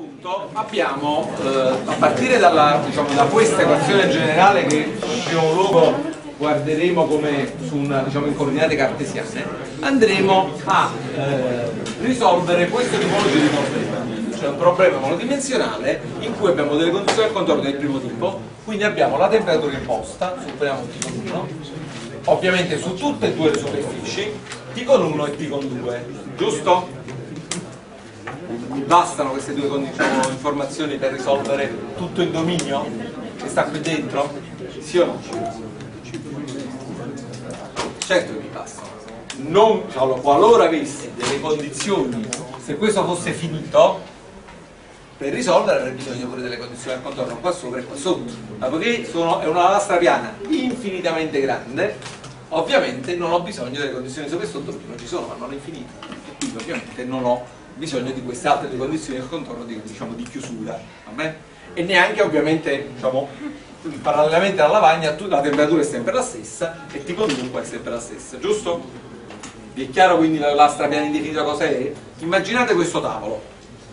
punto abbiamo, a partire da questa equazione generale che in primo luogo guarderemo come su in coordinate cartesiane, andremo a risolvere questo tipologia di problema, cioè un problema monodimensionale in cui abbiamo delle condizioni al contorno del primo tipo, quindi abbiamo la temperatura imposta, supponiamo T con 1, ovviamente su tutte e due le superfici, T con 1 e T con 2, giusto? Bastano queste due informazioni per risolvere tutto il dominio che sta qui dentro? Sì o no? Certo che vi bastano. Non, qualora avessi delle condizioni, se questo fosse finito, per risolvere avrei bisogno pure delle condizioni al contorno qua sopra e qua sotto. Ma poiché è una lastra piana infinitamente grande, ovviamente non ho bisogno delle condizioni sopra e sotto perché non ci sono, ma non è infinito. E quindi ovviamente non ho bisogno di queste altre due condizioni al contorno di chiusura, vabbè? E neanche ovviamente parallelamente alla lavagna la temperatura è sempre la stessa e T con 1 è sempre la stessa, giusto? Vi è chiaro quindi la lastra piana indefinita cos'è? Immaginate questo tavolo,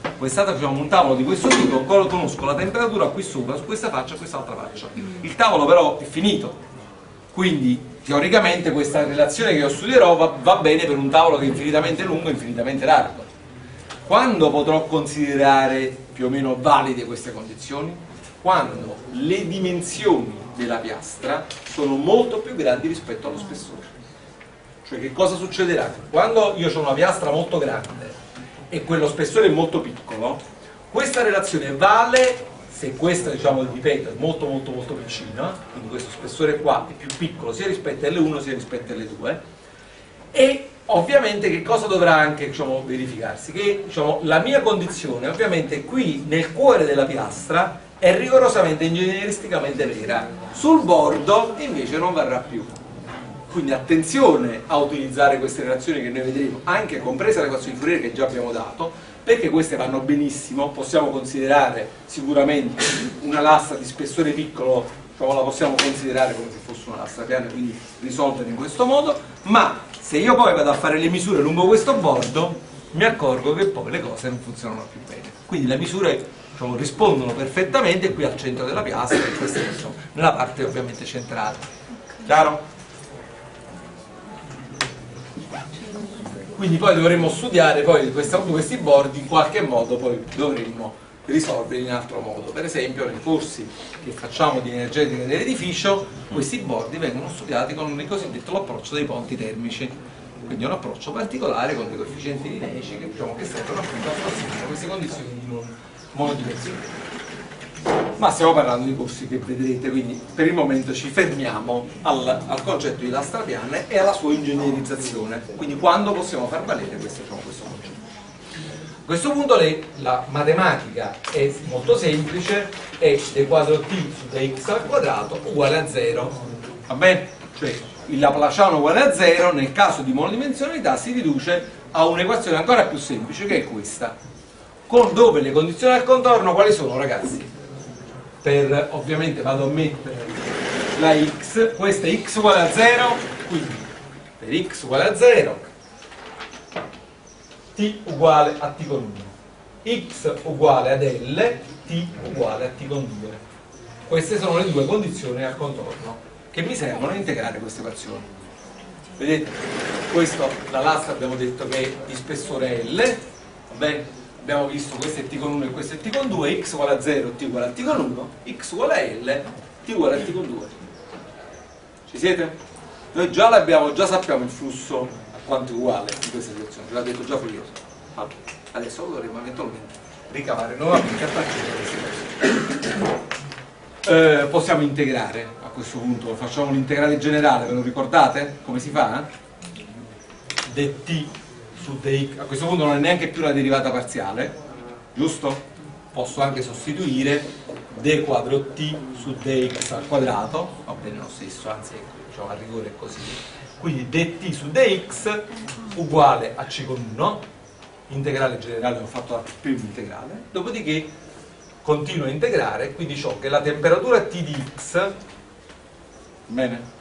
un tavolo di questo tipo, conosco la temperatura qui sopra, su questa faccia e quest'altra faccia. Il tavolo però è finito, quindi teoricamente questa relazione che io studierò va bene per un tavolo che è infinitamente lungo e infinitamente largo. Quando potrò considerare più o meno valide queste condizioni? Quando le dimensioni della piastra sono molto più grandi rispetto allo spessore. Cioè che cosa succederà? Quando io ho una piastra molto grande e quello spessore è molto piccolo, questa relazione vale se questa, ripeto, è molto vicina, quindi questo spessore qua è più piccolo sia rispetto alle 1 sia rispetto alle 2, e ovviamente che cosa dovrà anche verificarsi? Che la mia condizione ovviamente qui nel cuore della piastra è rigorosamente ingegneristicamente vera, sul bordo invece non varrà più. Quindi attenzione a utilizzare queste relazioni che noi vedremo, anche compresa l'equazione di Fourier che già abbiamo dato, perché queste vanno benissimo, possiamo considerare sicuramente una lastra di spessore piccolo, la possiamo considerare come se fosse una lastra piana, quindi risolvere in questo modo, ma se io poi vado a fare le misure lungo questo bordo, mi accorgo che poi le cose non funzionano più bene. Quindi le misure rispondono perfettamente qui al centro della piastra e questa nella parte ovviamente centrale. Chiaro? Quindi poi dovremmo studiare poi questi bordi, in qualche modo poi dovremmo risolverli in altro modo. Per esempio nei corsi che facciamo di energetica dell'edificio, questi bordi vengono studiati con il cosiddetto approccio dei ponti termici, quindi un approccio particolare con dei coefficienti lineici che servono appunto a far sì queste condizioni di non monodimensionalità. Ma stiamo parlando di corsi che vedrete, quindi per il momento ci fermiamo al concetto di lastra piana e alla sua ingegnerizzazione, quindi quando possiamo far valere questo concetto. A questo punto la matematica è molto semplice, è d quadro t su dx al quadrato uguale a 0, va bene? Cioè il laplaciano uguale a 0 nel caso di monodimensionalità si riduce a un'equazione ancora più semplice che è questa, dove le condizioni al contorno quali sono, ragazzi? Ovviamente vado a mettere la x, questa è x uguale a 0, quindi per x uguale a 0 t uguale a t con 1, x uguale ad L, t uguale a t con 2. Queste sono le due condizioni al contorno che mi servono a integrare queste equazioni. Vedete? La lastra abbiamo detto che è di spessore L, va bene? Abbiamo visto questo è t con 1 e questo è t con 2, x uguale a 0, t uguale a t con 1, x uguale a L, t uguale a t con 2. Ci siete? Noi già sappiamo il flusso a quanto è uguale in questa situazione, ve l'ha detto già Fourier. Adesso lo dovremo eventualmente ricavare nuovamente a partire da queste cose. Possiamo integrare a questo punto, facciamo l'integrale generale, ve lo ricordate? Come si fa? dt su dx, a questo punto non è neanche più una derivata parziale, giusto? Posso anche sostituire d quadro t su dx al quadrato, va bene lo stesso, anzi a rigore è così. Quindi dt su dx uguale a c con 1, integrale generale ho fatto la prima integrale, dopodiché continuo a integrare, quindi ho che la temperatura t di x, bene,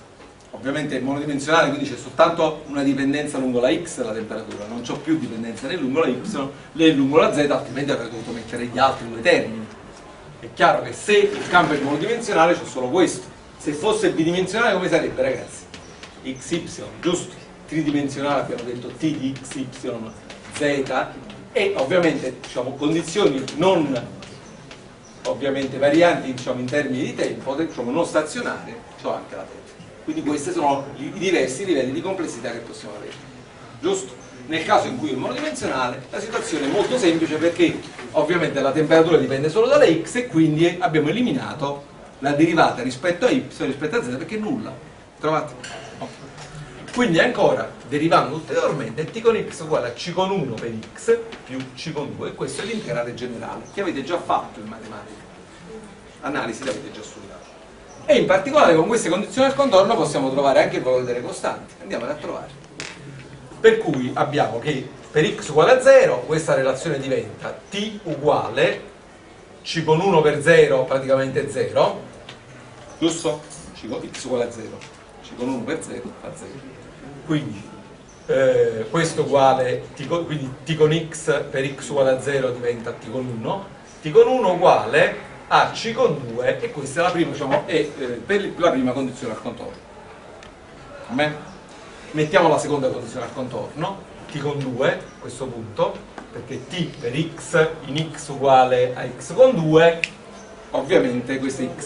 ovviamente è monodimensionale, quindi c'è soltanto una dipendenza lungo la x della temperatura, non c'ho più dipendenza né lungo la y né lungo la z, altrimenti avrei dovuto mettere gli altri due termini. È chiaro che se il campo è monodimensionale c'è solo questo. Se fosse bidimensionale come sarebbe, ragazzi? XY, giusto? Tridimensionale abbiamo detto t di xy z, e ovviamente diciamo condizioni non ovviamente varianti diciamo in termini di tempo, diciamo non stazionarie, c'ho anche la terza. Quindi questi sono i diversi livelli di complessità che possiamo avere, giusto? Nel caso in cui è monodimensionale la situazione è molto semplice, perché ovviamente la temperatura dipende solo dalla x e quindi abbiamo eliminato la derivata rispetto a y rispetto a z, perché è nulla. Trovate? Okay. Quindi ancora derivando ulteriormente t con x uguale a c con 1 per x più c con 2, e questo è l'integrale generale che avete già fatto in matematica, analisi l'avete già studiato. E in particolare con queste condizioni del contorno possiamo trovare anche il valore delle costanti. Andiamole a trovare. Per cui abbiamo che per x uguale a 0 questa relazione diventa t uguale c con 1 per 0 praticamente 0, giusto? X uguale a 0, c con 1 per 0 fa 0. Quindi questo uguale quindi t con x per x uguale a 0 diventa t con 1, t con 1 uguale a c con 2, e questa è la prima, diciamo, per la prima condizione al contorno. Bene? Mettiamo la seconda condizione al contorno, t con 2 a questo punto, perché t per x in x uguale a x con 2, ovviamente questo è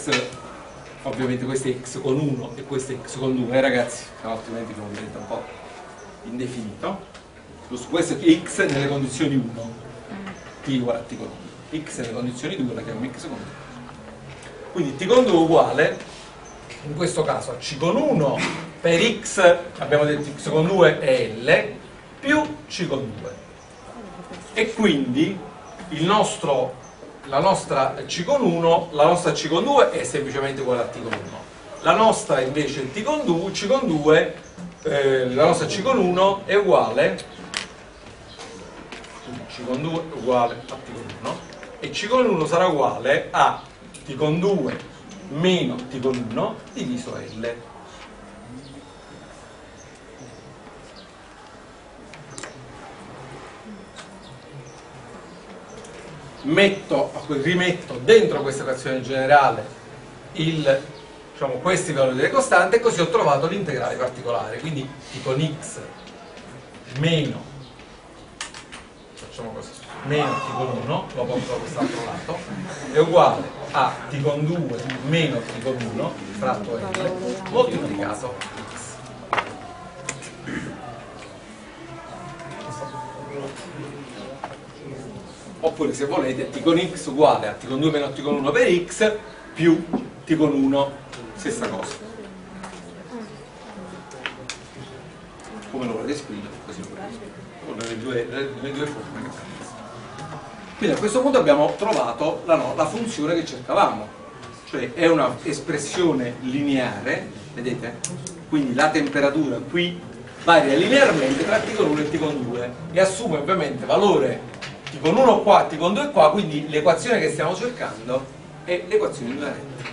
x con 1 e questo è x con 2, ragazzi, altrimenti non diventa un po' indefinito. Questo è x nelle condizioni 1, t uguale a t con 1, x nelle condizioni 2 la chiamiamo x con 2. Quindi t con 2 uguale, in questo caso, a c con 1 per x, abbiamo detto x con 2 è L, più c con 2. E quindi la nostra c con 1, la nostra c con 2 è semplicemente uguale a t con 1. La nostra invece t con 2, c con 2, la nostra c con 1 è uguale, c con 2 è uguale a t con 1, e c con 1 sarà uguale a t con 2 meno t con 1 diviso L. Rimetto dentro questa equazione generale diciamo, questi valori delle costanti, e così ho trovato l'integrale particolare. Quindi t con x meno, facciamo così, meno t con 1, lo porto da quest'altro lato, è uguale a t con 2 meno t con 1 fratto L moltiplicato x. Oppure se volete t con x uguale a t con 2 meno t con 1 per x più t con 1, stessa cosa. Come lo volete scrivere, così lo volete scrivere, nelle due forme che abbiamo. Quindi a questo punto abbiamo trovato la funzione che cercavamo, cioè è una espressione lineare, vedete? Quindi la temperatura qui varia linearmente tra t con 1 e t con 2 e assume ovviamente valore t con 1 qua, t con 2 qua, quindi l'equazione che stiamo cercando è l'equazione di una retta.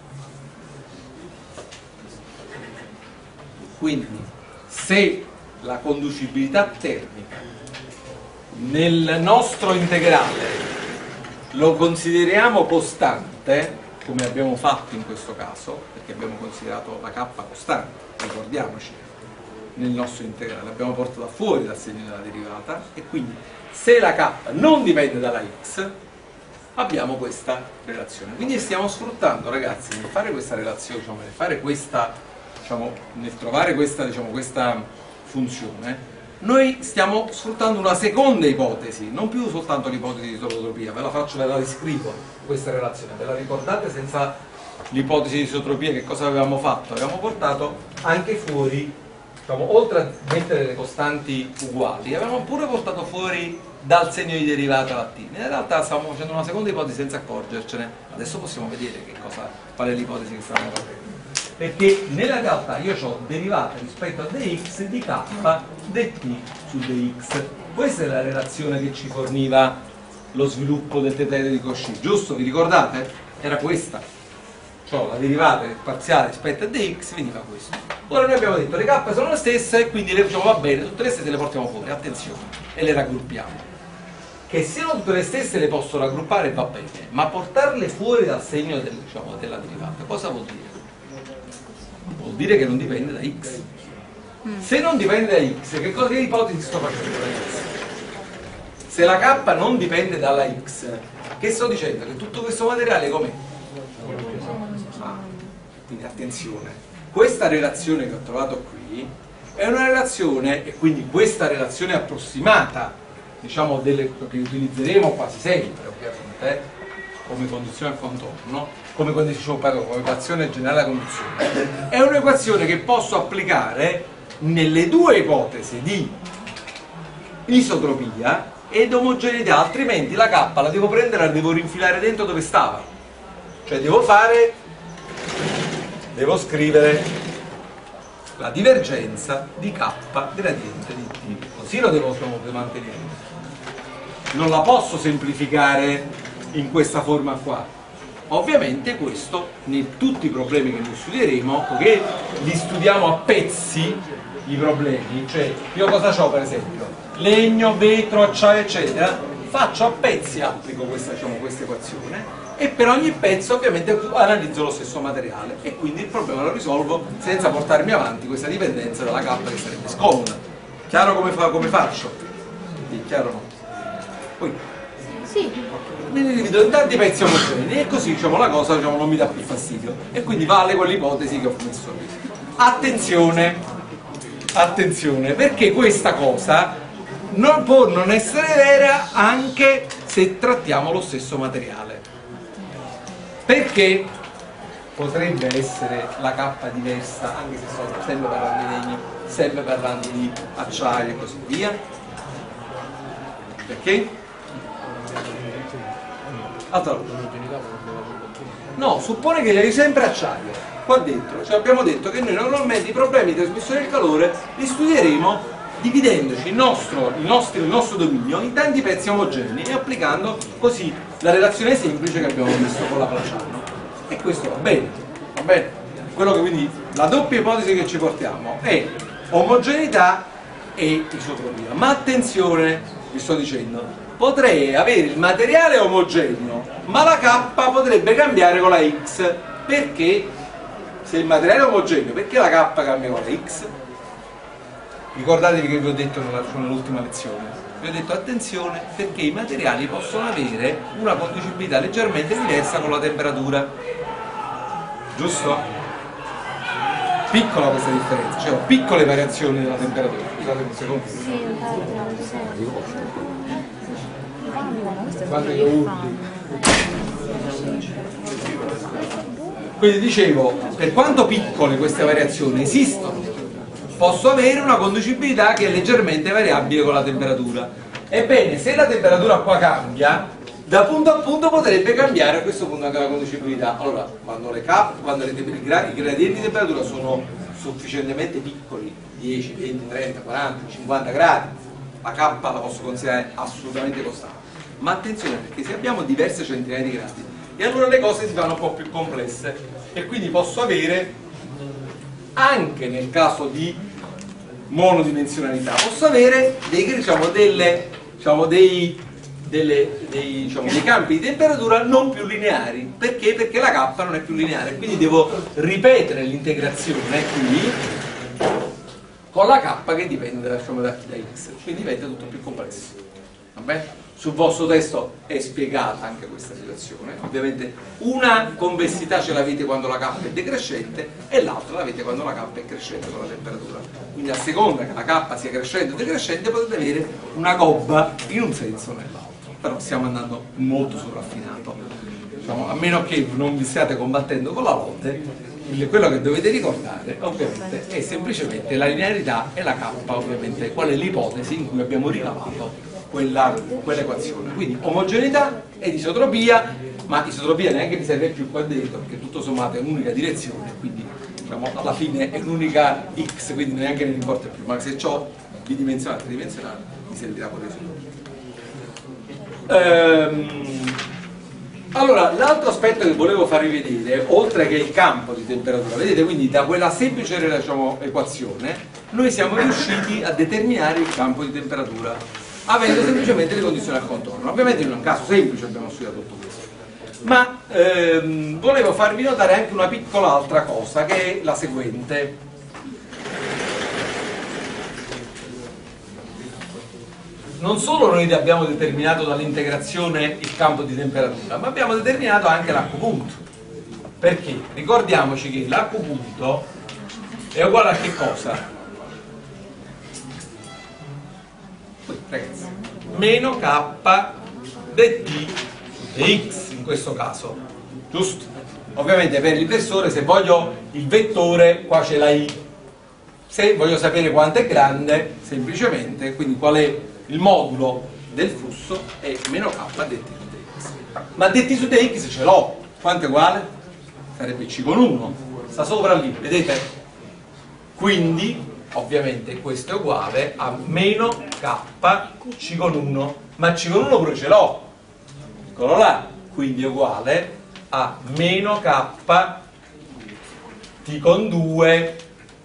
Quindi se la conducibilità termica nel nostro integrale lo consideriamo costante, come abbiamo fatto in questo caso, perché abbiamo considerato la k costante, ricordiamoci, nel nostro integrale l'abbiamo portata fuori dal segno della derivata, e quindi se la k non dipende dalla x abbiamo questa relazione. Quindi stiamo sfruttando, ragazzi, nel fare questa relazione, diciamo, nel fare questa, diciamo, nel trovare questa, diciamo, questa funzione, noi stiamo sfruttando una seconda ipotesi, non più soltanto l'ipotesi di isotropia. Ve la descrivo questa relazione, ve la ricordate? Senza l'ipotesi di isotropia che cosa avevamo fatto? Avevamo portato anche fuori, diciamo, oltre a mettere le costanti uguali, avevamo pure portato fuori dal segno di derivata la t. In realtà stavamo facendo una seconda ipotesi senza accorgercene. Adesso possiamo vedere qual è l'ipotesi che stavamo facendo. Perché nella realtà io ho derivata rispetto a dx di k dt su dx. Questa è la relazione che ci forniva lo sviluppo del tetraedro di Cauchy, giusto? Vi ricordate? Era questa. cioè la derivata parziale rispetto a dx, veniva questo. Ora noi abbiamo detto le k sono le stesse e quindi le diciamo va bene, tutte le stesse le portiamo fuori, attenzione, e le raggruppiamo. Che siano tutte le stesse le posso raggruppare va bene, ma portarle fuori dal segno diciamo, della derivata, cosa vuol dire? Vuol dire che non dipende da x. Se non dipende da x, che ipotesi sto facendo da x? Se la k non dipende dalla x, che sto dicendo? Che tutto questo materiale com'è? Quindi attenzione, questa relazione che ho trovato qui è una relazione, e quindi questa relazione approssimata, diciamo che utilizzeremo quasi sempre ovviamente come condizione al contorno, come equazione generale della condizione, è un'equazione che posso applicare nelle due ipotesi di isotropia ed omogeneità, altrimenti la k la devo prendere e la devo rinfilare dentro dove stava, cioè devo scrivere la divergenza di k gradiente di t, così lo devo mantenere. Non la posso semplificare in questa forma qua. Ovviamente questo, in tutti i problemi che noi studieremo, poiché li studiamo a pezzi i problemi, cioè io cosa ho per esempio? Legno, vetro, acciaio eccetera, faccio a pezzi, applico questa equazione e per ogni pezzo ovviamente analizzo lo stesso materiale e quindi il problema lo risolvo senza portarmi avanti questa dipendenza dalla k che sarebbe scomoda. Chiaro come faccio? Sì, chiaro no? Poi sì. me ne divido in tanti pezzi omogenei e così diciamo, la cosa diciamo, non mi dà più fastidio e quindi vale quell'ipotesi che ho messo lì. Attenzione, perché questa cosa non può non essere vera anche se trattiamo lo stesso materiale, perché potrebbe essere la k diversa anche se sto sempre parlando di legno, sempre parlando di acciaio e così via. Perché? Allora, no, suppone che hai sempre acciaio qua dentro, cioè abbiamo detto che noi normalmente i problemi di trasmissione del calore li studieremo dividendoci il nostro dominio in tanti pezzi omogenei e applicando così la relazione semplice che abbiamo visto con la Placiano, e questo va bene, va bene. Quello che quindi la doppia ipotesi che ci portiamo è omogeneità e isotropia, ma attenzione, vi sto dicendo, potrei avere il materiale omogeneo, ma la K potrebbe cambiare con la X. Perché? Se il materiale è omogeneo, perché la K cambia con la X? Ricordatevi che vi ho detto nell'ultima lezione. Vi ho detto attenzione perché i materiali possono avere una conducibilità leggermente diversa con la temperatura. Giusto? Piccola questa differenza, cioè piccole variazioni della temperatura. Scusate un secondo. Sì, Quando io urli. Quindi dicevo, per quanto piccole queste variazioni esistono, posso avere una conducibilità che è leggermente variabile con la temperatura. Ebbene, se la temperatura qua cambia, da punto a punto potrebbe cambiare a questo punto anche la conducibilità. Allora, quando i gradienti di temperatura sono sufficientemente piccoli, 10, 20, 30, 40, 50 gradi, la K la posso considerare assolutamente costante. Ma attenzione, perché se abbiamo diverse centinaia di gradi, e allora le cose si fanno un po' più complesse e quindi posso avere, anche nel caso di monodimensionalità, posso avere dei campi di temperatura non più lineari. Perché? Perché la K non è più lineare, quindi devo ripetere l'integrazione qui con la K che dipende da X, quindi diventa tutto più complesso. Vabbè? Sul vostro testo è spiegata anche questa situazione. Ovviamente una convessità ce l'avete quando la K è decrescente e l'altra l'avete quando la K è crescente con la temperatura. Quindi a seconda che la K sia crescente o decrescente potete avere una gobba in un senso o nell'altro. Però stiamo andando molto sul raffinato. Diciamo, a meno che non vi stiate combattendo con la lotte, quello che dovete ricordare ovviamente è semplicemente la linearità e la K, ovviamente qual è l'ipotesi in cui abbiamo ricavato quell'equazione. Quindi omogeneità ed isotropia, ma isotropia neanche mi serve più qua dentro perché tutto sommato è un'unica direzione, quindi diciamo, alla fine è un'unica x, quindi neanche ne importa più, ma se ho bidimensionale e tridimensionale mi servirà pure isotropia. Allora, l'altro aspetto che volevo farvi vedere, oltre che il campo di temperatura, vedete, quindi da quella semplice, diciamo, equazione, noi siamo riusciti a determinare il campo di temperatura, avendo semplicemente le condizioni al contorno. Ovviamente in un caso semplice abbiamo studiato tutto questo. Ma volevo farvi notare anche una piccola altra cosa, che è la seguente. Non solo noi abbiamo determinato dall'integrazione il campo di temperatura, ma abbiamo determinato anche l'acquapunto. Perché? Ricordiamoci che l'acquapunto è uguale a che cosa? Qui, ragazzi, meno k dt di x in questo caso, giusto? Ovviamente per il versore, se voglio il vettore, qua c'è la i. Se voglio sapere quanto è grande, semplicemente, quindi qual è il modulo del flusso, è meno k dt su dx. Ma dt su dx ce l'ho, quanto è uguale? Sarebbe c con 1, sta sopra lì, vedete? Quindi, ovviamente, questo è uguale a meno k c con 1, ma c con 1 pure ce l'ho, eccolo là, quindi è uguale a meno k t con 2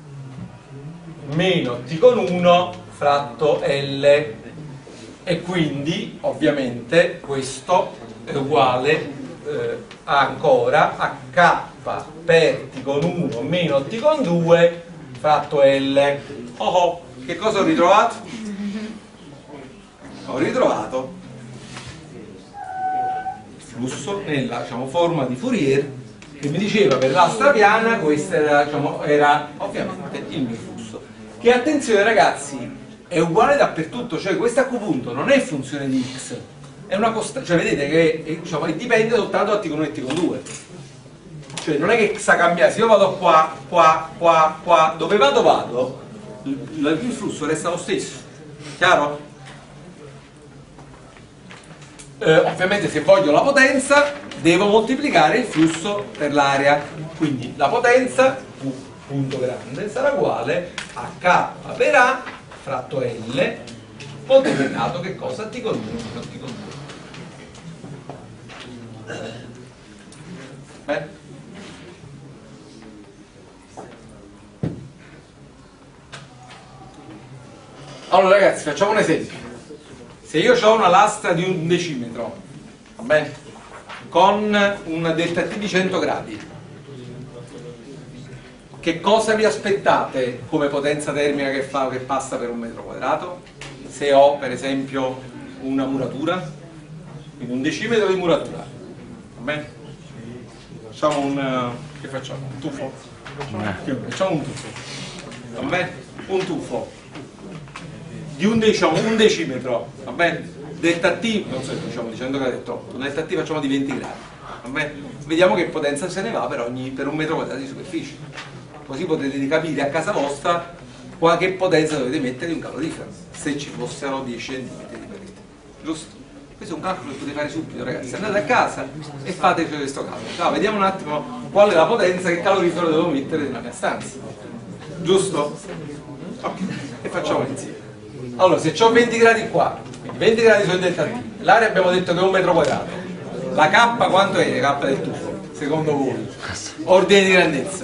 meno t con 1 fratto L, e quindi ovviamente questo è uguale ancora a k per t con 1 meno t con 2 fratto L. Oh, che cosa ho ritrovato? Ho ritrovato il flusso nella, diciamo, forma di Fourier, che mi diceva per l'asta piana questo era, diciamo, era ovviamente il mio flusso, che, attenzione ragazzi, è uguale dappertutto, cioè questo acquapunto non è funzione di x, è una costante, cioè vedete che è, diciamo, dipende soltanto da t con 1 e t con 2, cioè non è che sa cambiare, se io vado qua, qua, qua, qua, dove vado, il flusso resta lo stesso, chiaro? Ovviamente se voglio la potenza devo moltiplicare il flusso per l'area, quindi la potenza V punto grande sarà uguale a K per A fratto L moltiplicato che cosa? T con 1 meno T con 2. Allora ragazzi, facciamo un esempio. Se io ho una lastra di 1 decimetro, va bene, con una delta T di 100 gradi, che cosa vi aspettate come potenza termica che passa per 1 metro quadrato? Se ho per esempio una muratura, quindi 1 decimetro di muratura, va bene? Facciamo un... che facciamo? Un tuffo? Facciamo un tuffo, va bene? Un tuffo di un decimetro, va bene? Delta T, non so, diciamo di 100 gradi è troppo, delta T facciamo di 20 gradi, va bene? Vediamo che potenza se ne va per 1 metro quadrato di superficie, così potete capire a casa vostra che potenza dovete mettere di un calorifero, se ci fossero 10 cm di parete, giusto? Questo è un calcolo che potete fare subito ragazzi, andate a casa e fate questo calcolo. Allora, vediamo un attimo qual è la potenza che calorifero devo mettere nella mia stanza, giusto? Ok, e facciamo insieme. Allora, se ho 20 gradi qua, 20 gradi sul delta T, l'area abbiamo detto che è 1 metro quadrato, la K quanto è? La K del tuffo, secondo voi? Ordine di grandezza?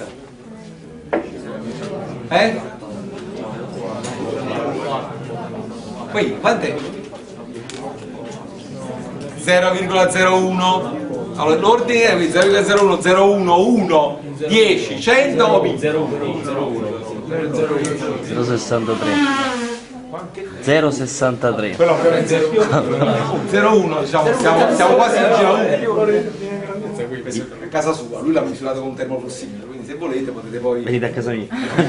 Qui, quant'è? 0,01. Allora, l'ordine è 0,01, 0,1, 1, 10, 100 o pi? 0,63. 0,63. Quello ovviamente 0,1, diciamo, siamo quasi in giro 1. A casa sua, lui l'ha misurato con un termoflussimetro, quindi se volete potete poi... Venite a casa mia.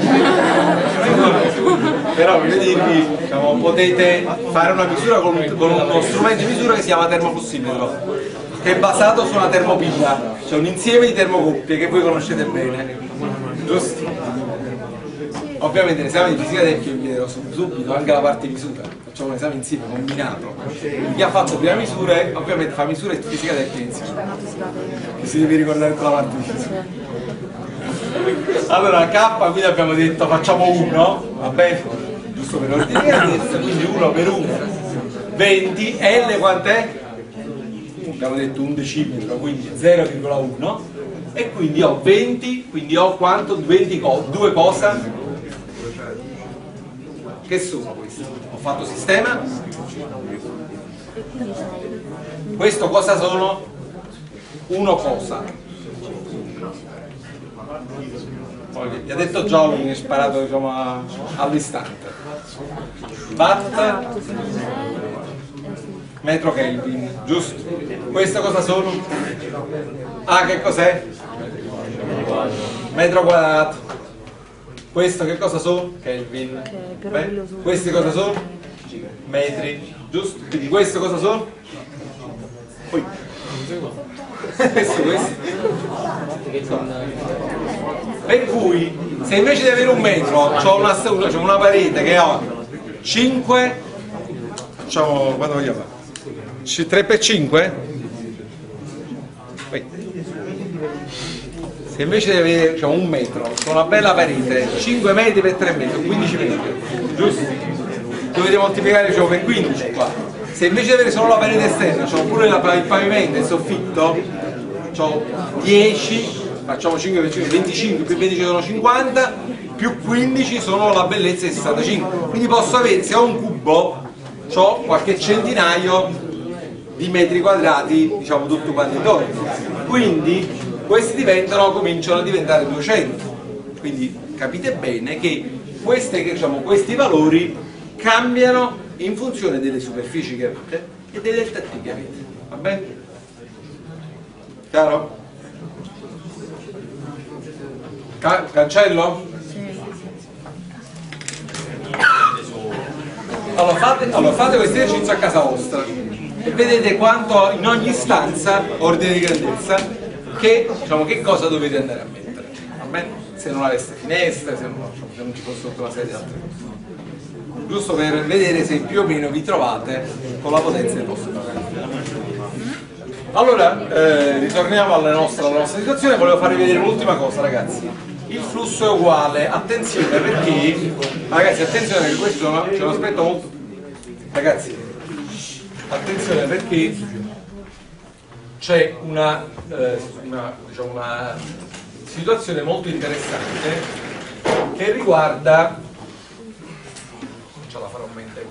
Però voglio dirvi, diciamo, potete fare una misura con uno strumento di misura che si chiama termoflussimetro, che è basato su una termopilla, cioè un insieme di termocoppie che voi conoscete bene, giusto? Ovviamente l'esame di fisica del chiediamo subito anche la parte di misura, facciamo un esame insieme combinato. Chi ha fatto prima misure ovviamente fa misure e fisica del insieme, che si deve ricordare tutta la parte di fisica. Allora K, quindi abbiamo detto facciamo 1, va bene? Giusto per l'ordine di grandezza, quindi 1 per 1, 20, L quant'è? abbiamo detto un decimetro, quindi 0,1, e quindi ho 20, quindi ho quanto? 22 cosa? Che sono questi? Ho fatto sistema? Questo cosa sono? Uno cosa? Gli ha detto Giovanni, mi è sparato, diciamo, all'istante. Watt metro Kelvin, giusto? Questo cosa sono? Ah, che cos'è? Metro quadrato. Questo che cosa sono? Kelvin. Beh, questi cosa sono? Metri, giusto? Quindi questo cosa sono? Poi. Questi. Per cui, se invece di avere un metro ho una parete che ha 5, facciamo, quando vogliamo fare? 3 per 5? Se invece di avere un metro, con una bella parete, 5 metri per 3 metri, 15 metri, giusto? Dovete moltiplicare per 15 qua. Se invece di avere solo la parete esterna, c'ho pure il pavimento e il soffitto, c'ho 10, facciamo 5 per 5, 25, più 15 sono 50, più 15 sono la bellezza di 65. Quindi posso avere, se ho un cubo, ho qualche centinaio di metri quadrati, diciamo tutto quanto intorno. Quindi questi cominciano a diventare 200. Quindi capite bene che questi valori cambiano in funzione delle superfici che avete e dei delta T che avete. Va bene? Chiaro? Cancello? Allora fate questo esercizio a casa vostra e vedete quanto in ogni stanza, ordine di grandezza, che cosa dovete andare a mettere. Va bene? Se non aveste finestre, se non ci fosse tutta una serie di altre cose. Giusto per vedere se più o meno vi trovate con la potenza del vostro paragone. Allora, ritorniamo alla nostra situazione. Volevo farvi vedere un'ultima cosa, ragazzi. Il flusso è uguale, attenzione perché, ragazzi, attenzione perché questo c'è un aspetto molto... Ragazzi, attenzione perché c'è una situazione molto interessante che riguarda... Non ce la farò mente,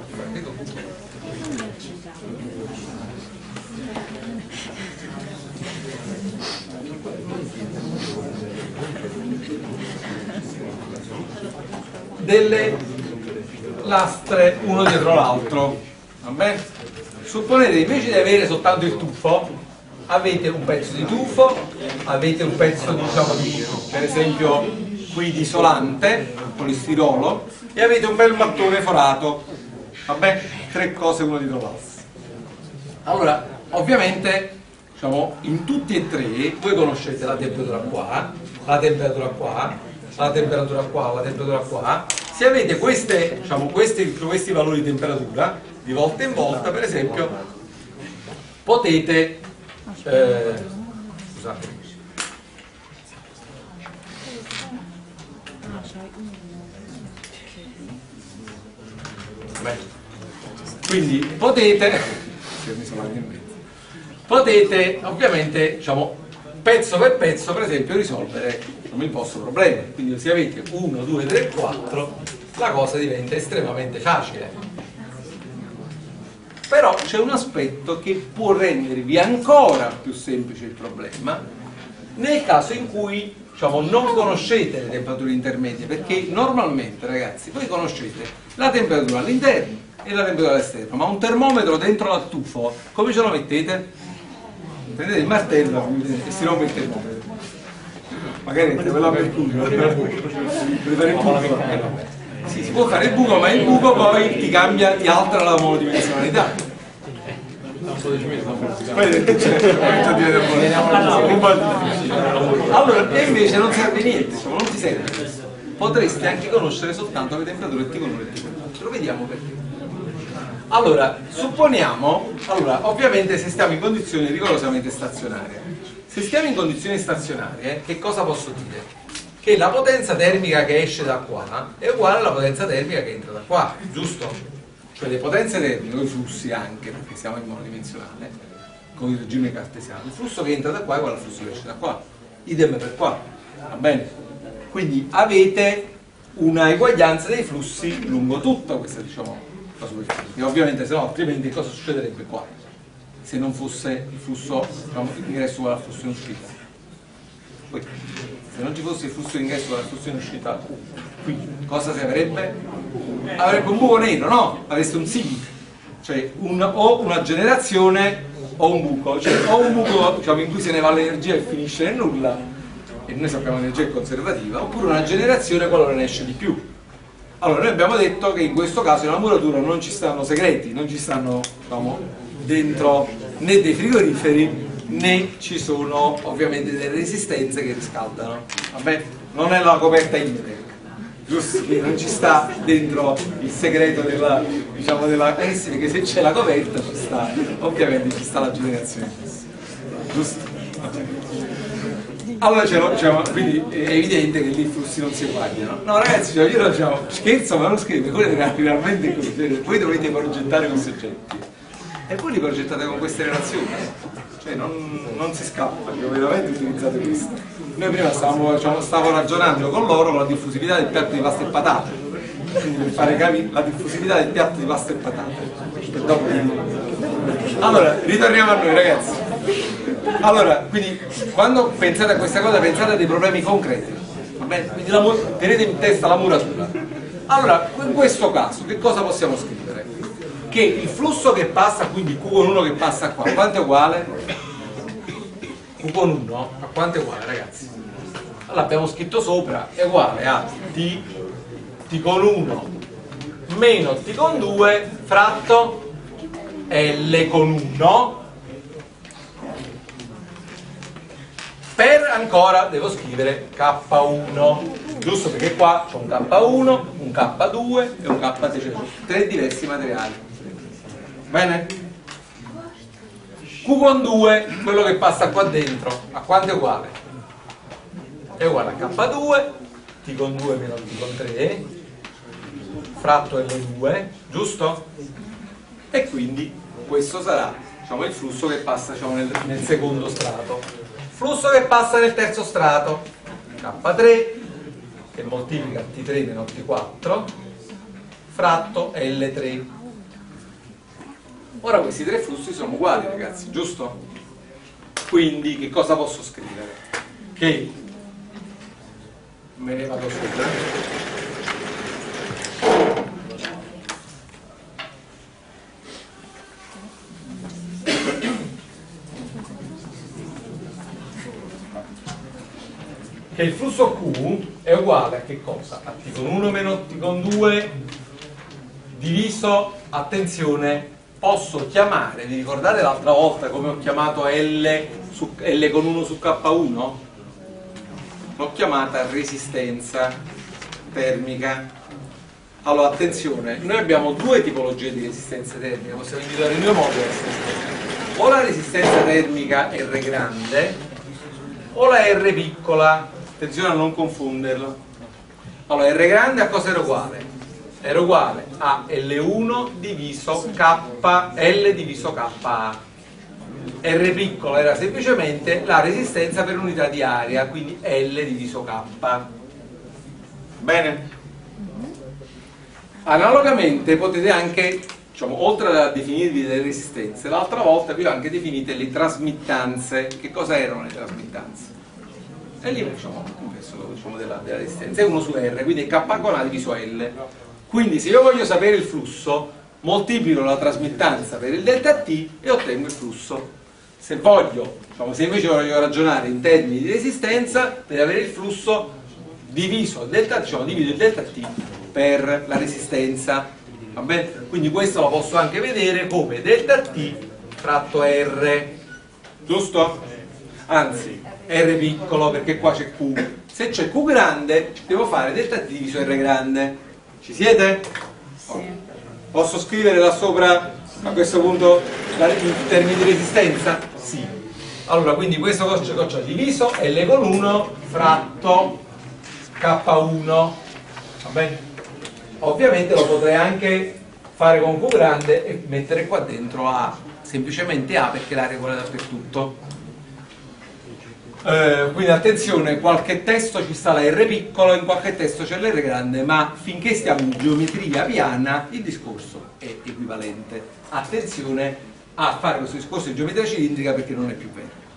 delle lastre uno dietro l'altro, va bene? Supponete invece di avere soltanto il tuffo, avete un pezzo di tuffo, avete un pezzo di, per esempio qui di isolante, polistirolo, e avete un bel mattone forato, va bene? 3 cose uno dietro l'altro. Allora, ovviamente, in tutti e 3 voi conoscete la temperatura qua, la temperatura qua, la temperatura qua, la temperatura qua. Se avete questi valori di temperatura, di volta in volta, per esempio, potete scusate. Quindi potete ovviamente, pezzo per pezzo, per esempio, risolvere il vostro problema. Quindi se avete 1, 2, 3, 4, la cosa diventa estremamente facile. Però c'è un aspetto che può rendervi ancora più semplice il problema nel caso in cui non conoscete le temperature intermedie, perché normalmente, ragazzi, voi conoscete la temperatura all'interno e la temperatura all'esterno, ma un termometro dentro l'attufo come ce lo mettete? Prendete il martello e si rompe il termometro. Magari quella per il buco, sì, si può fare il buco, ma il buco poi ti altra la monodimensionalità. Allora, e invece non serve niente, non ti serve. Potresti anche conoscere soltanto le temperature T1 e T4. Lo vediamo perché. Allora, supponiamo, ovviamente se stiamo in condizioni rigorosamente stazionarie. Se stiamo in condizioni stazionarie, che cosa posso dire? Che la potenza termica che esce da qua è uguale alla potenza termica che entra da qua, giusto? Cioè le potenze termiche, i flussi anche, perché siamo in monodimensionale, con il regime cartesiano. Il flusso che entra da qua è uguale al flusso che esce da qua, idem per qua, va bene? Quindi avete una eguaglianza dei flussi lungo tutta questa, diciamo, la superficie, che ovviamente se no altrimenti cosa succederebbe qua? Se non fosse il flusso, diciamo, ingresso uguale al flusso in uscita. Poi, se non ci fosse il flusso d'ingresso uguale al flusso in uscita, qui cosa si avrebbe? Avrebbe un buco nero, no? Avreste un sigma, cioè o una generazione o un buco, cioè o un buco, diciamo, in cui se ne va l'energia e finisce nel nulla, e noi sappiamo che l'energia è conservativa, oppure una generazione qualora ne esce di più. Allora noi abbiamo detto che in questo caso nella muratura non ci stanno segreti, non ci stanno, diciamo, dentro né dei frigoriferi né ci sono ovviamente delle resistenze che riscaldano. Vabbè, non è la coperta Interec, giusto? Quindi non ci sta dentro il segreto della, diciamo, della sì, perché se c'è la coperta ci sta, ovviamente ci sta la generazione, giusto? Allora quindi è evidente che lì i flussi non si eguagliano. No ragazzi, cioè, io diciamo, scherzo ma non scherzo, voi realmente così, voi dovete progettare questi oggetti e voi li progettate con queste relazioni, cioè non si scappa, io veramente utilizzate questo. Noi prima stavo ragionando con loro con la diffusività del piatto di pasta e patate, quindi per fare capire la diffusività del piatto di pasta e patate. Allora, ritorniamo a noi ragazzi. Allora, quindi quando pensate a questa cosa pensate a dei problemi concreti, va bene? Quindi tenete in testa la muratura. Allora, in questo caso che cosa possiamo scrivere? Che il flusso che passa, quindi Q con 1 che passa qua, quanto è uguale? Q con 1 a quanto è uguale ragazzi? Allora abbiamo scritto sopra, è uguale a T con 1 meno T con 2 fratto L con 1 per ancora devo scrivere K1, giusto? Perché qua c'è un K1, un K2 e un K3, cioè 3 diversi materiali. Bene? Q con 2, quello che passa qua dentro, a quanto è uguale? È uguale a K2, T con 2 meno T con 3, fratto L2, giusto? E quindi questo sarà, diciamo, il flusso che passa, diciamo, nel secondo strato. Flusso che passa nel terzo strato, K3 che moltiplica T3 meno T4 fratto L3. Ora questi tre flussi sono uguali ragazzi, giusto? Quindi che cosa posso scrivere? Che me ne vado sopra. Che il flusso Q è uguale a che cosa? A T con 1 meno T con 2 diviso, attenzione, posso chiamare, vi ricordate l'altra volta come ho chiamato L con 1 su K1? L'ho chiamata resistenza termica. Allora attenzione, noi abbiamo due tipologie di resistenza termica, possiamo individuare in due modi la resistenza termica. O la resistenza termica R grande o la R piccola. Attenzione a non confonderlo. Allora, R grande a cosa era uguale? Era uguale a L1 diviso KL diviso KA. R piccola era semplicemente la resistenza per unità di area, quindi L diviso K. Bene? Analogamente potete anche, diciamo, oltre a definirvi le resistenze, l'altra volta vi ho anche definite le trasmittanze. Che cosa erano le trasmittanze? E lì facciamo il complesso, diciamo, della resistenza, è 1 su R, quindi è K con A diviso L. Quindi se io voglio sapere il flusso, moltiplico la trasmittanza per il delta T e ottengo il flusso. Se voglio, diciamo, se invece voglio ragionare in termini di resistenza, per avere il flusso diviso il delta, diciamo, divido il delta T per la resistenza. Va bene? Quindi questo lo posso anche vedere come delta T fratto R, giusto? Anzi, R piccolo perché qua c'è Q. Se c'è Q grande devo fare delta T diviso R grande. Ci siete? Sì. Posso scrivere là sopra a questo punto in termini di resistenza? Sì. Allora quindi questo cosa diviso L con 1 fratto K1. Va bene? Ovviamente lo potrei anche fare con Q grande e mettere qua dentro A, semplicemente A perché l'area è uguale dappertutto. Quindi attenzione, qualche testo ci sta la R piccolo, in qualche testo c'è l'R grande, ma finché stiamo in geometria piana il discorso è equivalente. Attenzione a fare questo discorso in geometria cilindrica perché non è più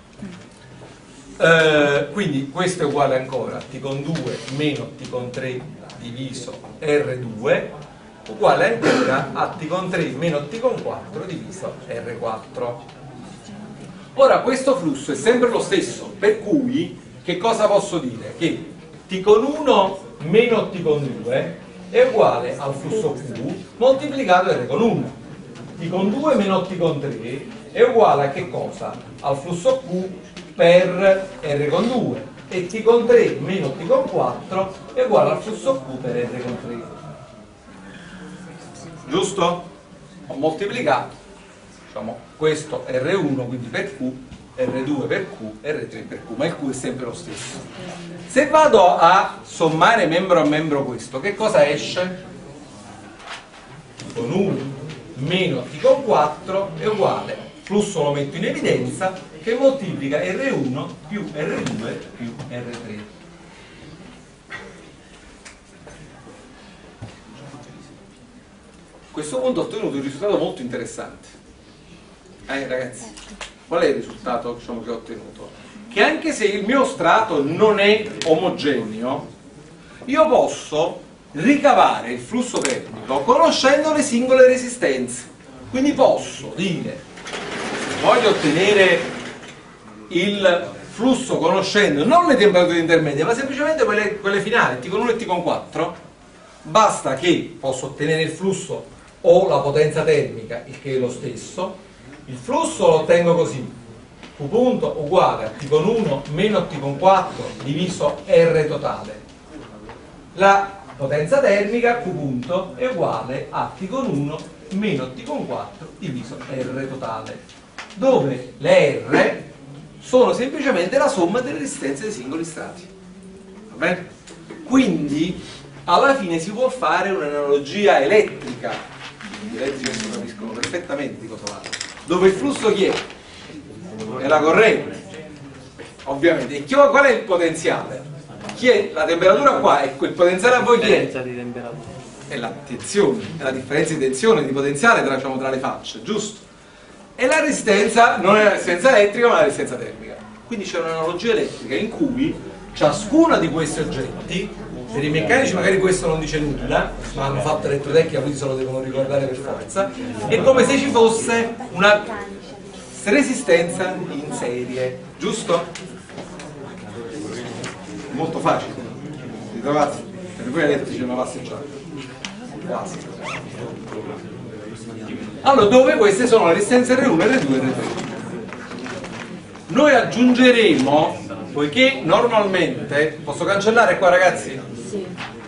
vero. Quindi questo è uguale ancora a T con 2 meno T con 3 diviso R2 uguale ancora a T con 3 meno T con 4 diviso R4. Ora questo flusso è sempre lo stesso, per cui che cosa posso dire? Che T con 1 meno T con 2 è uguale al flusso Q moltiplicato R con 1. T con 2 meno T con 3 è uguale a che cosa? Al flusso Q per R con 2 e T con 3 meno T con 4 è uguale al flusso Q per R con 3. Giusto? Ho moltiplicato, diciamo, questo R1 quindi per Q, R2 per Q, R3 per Q, ma il Q è sempre lo stesso. Se vado a sommare membro a membro questo, che cosa esce? T con 1 meno T con 4 è uguale, flusso lo metto in evidenza, che moltiplica R1 più R2 più R3. A questo punto ho ottenuto un risultato molto interessante. Ragazzi, qual è il risultato, diciamo, che ho ottenuto? Che anche se il mio strato non è omogeneo, io posso ricavare il flusso termico conoscendo le singole resistenze. Quindi posso dire, voglio ottenere il flusso conoscendo non le temperature intermedie, ma semplicemente quelle finali, T con 1 e T con 4, basta che posso ottenere il flusso o la potenza termica, il che è lo stesso. Il flusso lo ottengo così: Q punto uguale a T con 1 meno T con 4 diviso R totale. La potenza termica Q punto è uguale a T con 1 meno T con 4 diviso R totale, dove le R sono semplicemente la somma delle resistenze dei singoli strati. Va bene? Quindi alla fine si può fare un'analogia elettrica. Gli elettrici capiscono perfettamente di cosa parlo. Dove il flusso chi è? È la corrente, ovviamente. E qual è il potenziale? Chi è? La temperatura qua, e il potenziale a voi chi è? È la tensione, è la differenza di tensione, di potenziale tra, diciamo, tra le facce, giusto? E la resistenza non è la resistenza elettrica ma la resistenza termica. Quindi c'è un'analogia elettrica in cui ciascuna di questi oggetti, per i meccanici magari questo non dice nulla, ma hanno fatto elettrotecnica quindi se lo devono ricordare per forza, è come se ci fosse una resistenza in serie, giusto? Molto facile, ritrovate? Per voi elettrici è una passeggiata, quasi. Allora, dove queste sono le resistenze R1, R2 e R3. Noi aggiungeremo, poiché normalmente, posso cancellare qua ragazzi? Sì.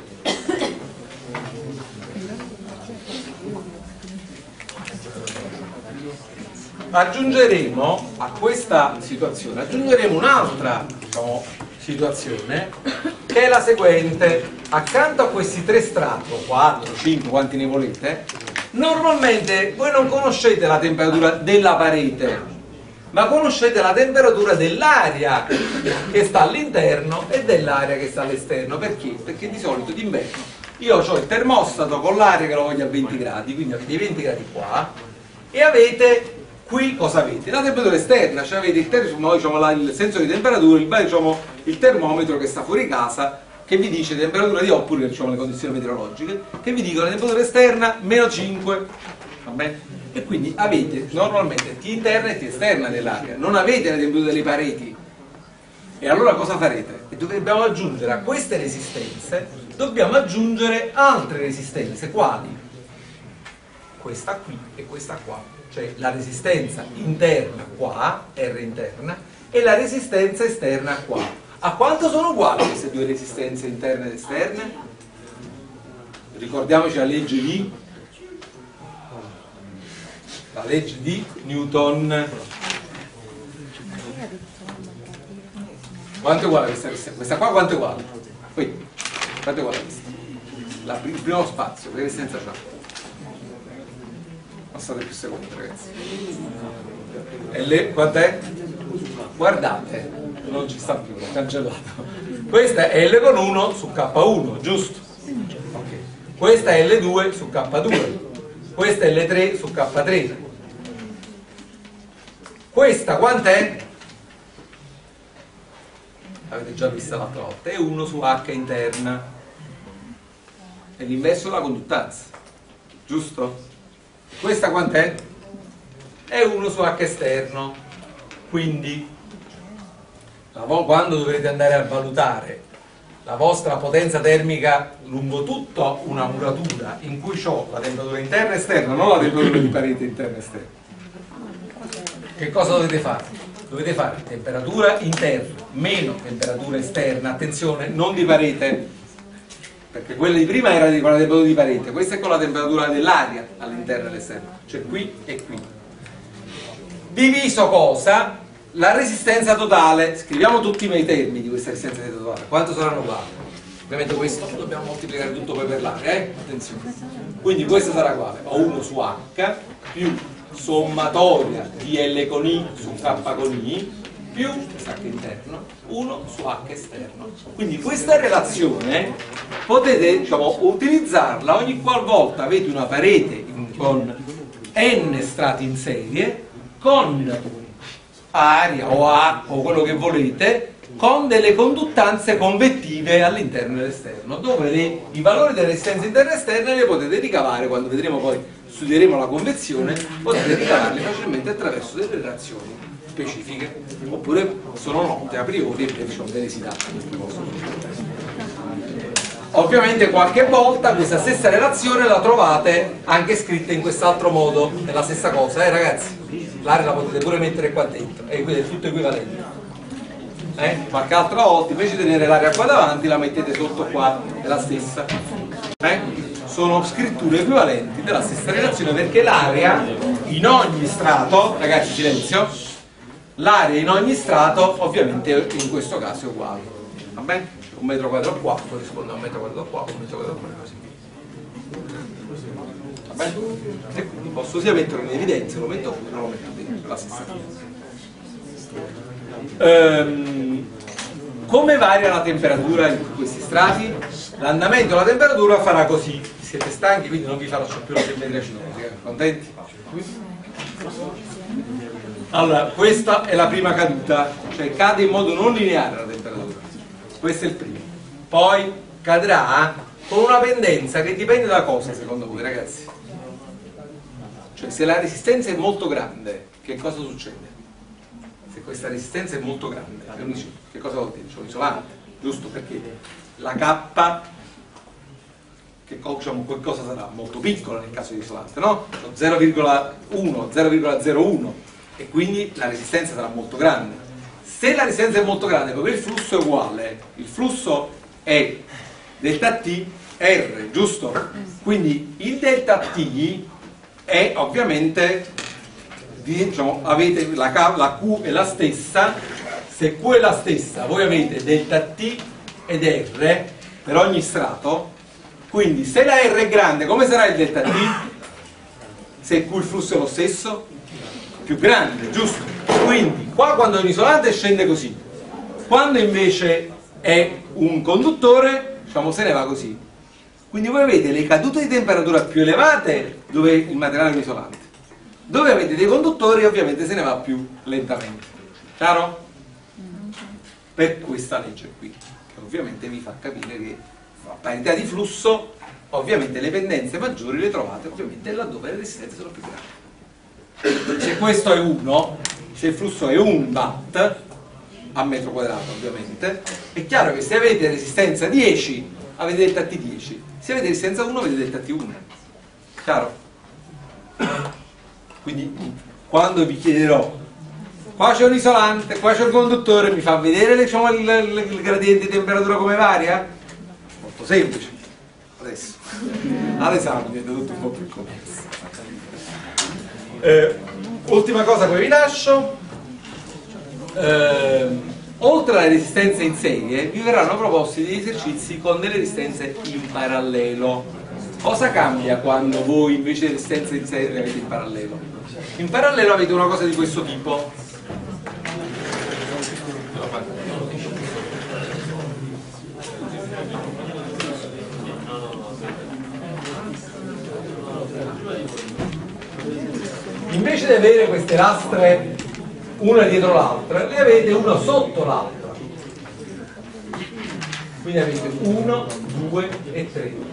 Aggiungeremo a questa situazione, aggiungeremo un'altra, diciamo, situazione che è la seguente: accanto a questi tre strati, 4, 5, quanti ne volete, normalmente voi non conoscete la temperatura della parete, ma conoscete la temperatura dell'aria che sta all'interno e dell'aria che sta all'esterno. Perché? Perché di solito d'inverno io ho il termostato con l'aria che lo voglio a 20 gradi, quindi avete i 20 gradi qua, e avete qui cosa avete? La temperatura esterna, cioè avete il sensore di temperatura, il termometro che sta fuori casa, che vi dice temperatura di oppure le condizioni meteorologiche, che vi dicono la temperatura esterna meno 5, va bene? E quindi avete normalmente T interna e T esterna dell'aria, non avete la temperatura delle pareti. E allora cosa farete? E dobbiamo aggiungere a queste resistenze, dobbiamo aggiungere altre resistenze, quali? Questa qui e questa qua. Cioè la resistenza interna qua, R interna, e la resistenza esterna qua. A quanto sono uguali queste due resistenze interne ed esterne? Ricordiamoci la legge di Newton. Quanto è uguale questa resistenza? Questa qua quanto è uguale? Qui, quanto è uguale questa? Il primo spazio, che resistenza c'ha? passate più secondi ragazzi. Quant'è? Guardate, non ci sta più, l'ho cancellato. Questa è L con 1 su K1, giusto? Okay. Questa è L2 su K2, questa è L3 su K3. Questa quant'è? Avete già vista l'altra volta, è 1 su H interna, è l'inverso della conduttanza, giusto? Questa quant'è? È 1 su H esterno, quindi quando dovrete andare a valutare la vostra potenza termica lungo tutta una muratura in cui ho la temperatura interna e esterna, non la temperatura di parete interna e esterna, che cosa dovete fare? Dovete fare temperatura interna meno temperatura esterna, attenzione, non di parete, perché quella di prima era con la temperatura di parete, questa è con la temperatura dell'aria all'interno e all'esterno, cioè qui e qui. Diviso cosa? La resistenza totale, scriviamo tutti i termini di questa resistenza totale, quanto saranno uguali? Ovviamente questo dobbiamo moltiplicare tutto poi per l'area, attenzione. Quindi questo sarà uguale a 1 su H più sommatoria di L con I su K con I più H interno 1 su H esterno. Quindi questa relazione potete, diciamo, utilizzarla ogni qualvolta avete una parete con n strati in serie con aria o acqua o quello che volete, con delle conduttanze convettive all'interno e all'esterno, dove i valori delle resistenze interne e esterne le potete ricavare quando vedremo poi, studieremo la convezione, potete ricavarli facilmente attraverso delle relazioni specifiche, oppure sono note a priori e diciamo delle si dà queste cose. Ovviamente qualche volta questa stessa relazione la trovate anche scritta in quest'altro modo, è la stessa cosa, ragazzi? L'area la potete pure mettere qua dentro, e quindi è tutto equivalente. Qualche altra volta, invece di tenere l'area qua davanti, la mettete sotto qua, è la stessa. Sono scritture equivalenti della stessa relazione, perché l'area in ogni strato, ragazzi silenzio, l'area in ogni strato ovviamente in questo caso è uguale. Va bene? Un metro quadrato qua corrisponde a un metro quadrato qua, un metro quadrato qua e così via. Va bene? E quindi posso sia metterlo in evidenza, lo metto qui, non lo metto dentro, è la stessa cosa. Come varia la temperatura in questi strati? L'andamento della temperatura farà così. Siete stanchi, quindi non vi faccio più la simmetria cinetica. Contenti? Allora, questa è la prima caduta, cioè cade in modo non lineare la temperatura. Questo è il primo. Poi cadrà con una pendenza che dipende da cosa, secondo voi, ragazzi? Cioè, se la resistenza è molto grande, che cosa succede? Se questa resistenza è molto grande, che cosa vuol dire? C'è un isolante, giusto? Perché la K, che cosa sarà? Molto piccola nel caso di isolante, no? 0,1, 0,01 e quindi la resistenza sarà molto grande. Se la resistenza è molto grande, proprio il flusso è uguale, il flusso è delta T R, giusto? Quindi il delta T è ovviamente, diciamo, avete la Q è la stessa, se Q è la stessa voi avete delta T ed R per ogni strato, quindi se la R è grande come sarà il delta T? Se Q il flusso è lo stesso? Più grande, giusto? Quindi qua quando è un isolante scende così, quando invece è un conduttore, diciamo, se ne va così. Quindi voi avete le cadute di temperatura più elevate dove il materiale è un isolante, dove avete dei conduttori ovviamente se ne va più lentamente. Chiaro? Per questa legge qui, che ovviamente vi fa capire che a parità di flusso ovviamente le pendenze maggiori le trovate ovviamente laddove le resistenze sono più grandi. Se questo è 1, se il flusso è 1 watt a metro quadrato ovviamente, è chiaro che se avete resistenza 10 avete delta T 10, se avete resistenza 1 avete delta T 1. Chiaro? Quindi quando vi chiederò qua c'è un isolante, qua c'è un conduttore, mi fa vedere, diciamo, il gradiente di temperatura come varia? Molto semplice. Adesso all'esame diventa tutto un po' più complesso. Ultima cosa poi vi lascio. Oltre alle resistenze in serie vi verranno proposti degli esercizi con delle resistenze in parallelo. Cosa cambia quando voi invece di resistenza in serie le avete in parallelo? In parallelo avete una cosa di questo tipo. Invece di avere queste lastre una dietro l'altra, ne avete una sotto l'altra. Quindi avete 1, 2 e 3.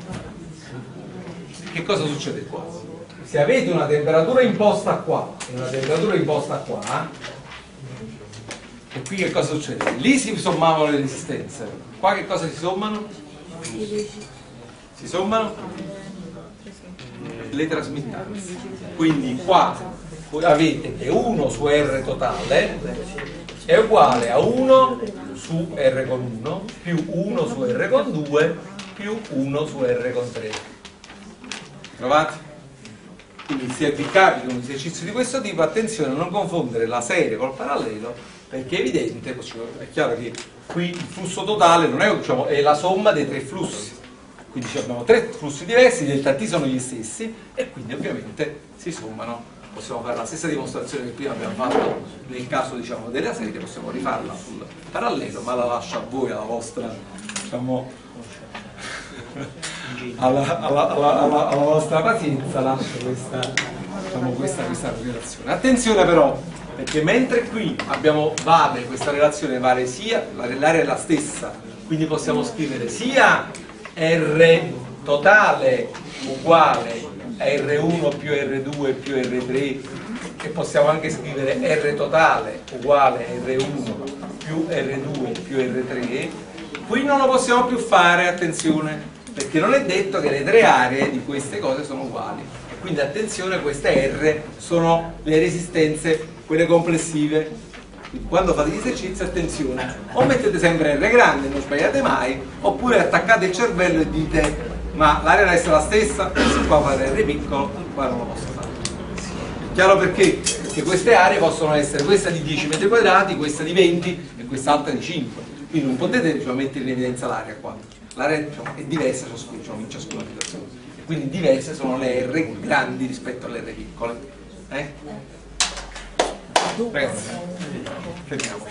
Che cosa succede qua? Se avete una temperatura imposta qua e una temperatura imposta qua, e qui che cosa succede? Lì si sommavano le resistenze. Qua che cosa si sommano? Si sommano le trasmittanze. Quindi qua avete che 1 su R totale è uguale a 1 su R con 1 più 1 su R con 2 più 1 su R con 3. Trovate? Quindi se vi capita un esercizio di questo tipo, attenzione a non confondere la serie col parallelo, perché è evidente, è chiaro che qui il flusso totale non è, diciamo, è la somma dei 3 flussi. Quindi abbiamo 3 flussi diversi, i delta T sono gli stessi e quindi ovviamente si sommano. Possiamo fare la stessa dimostrazione che prima abbiamo fatto nel caso, diciamo, della serie, possiamo rifarla sul parallelo, ma la lascio a voi, alla vostra, diciamo, alla vostra pazienza, lascio questa, diciamo, questa relazione. Attenzione però, perché mentre qui abbiamo vale, questa relazione vale sia, l'area è la stessa, quindi possiamo scrivere sia R totale uguale a R1 più R2 più R3, e possiamo anche scrivere R totale uguale a R1 più R2 più R3. Qui non lo possiamo più fare, attenzione, perché non è detto che le 3 aree di queste cose sono uguali. Quindi attenzione, queste R sono le resistenze, quelle complessive. Quindi quando fate gli esercizi, attenzione, o mettete sempre R grande, non sbagliate mai, oppure attaccate il cervello e dite ma l'area deve essere la stessa, se qua fare R piccolo, qua non lo posso fare. È chiaro perché? Perché queste aree possono essere questa di 10 metri quadrati, questa di 20 e quest'altra di 5. Quindi non potete, diciamo, mettere in evidenza l'area qua. L'area, diciamo, è diversa, diciamo, in ciascuna situazione. E quindi diverse sono le R grandi rispetto alle R piccole. Ragazzi, fermiamo.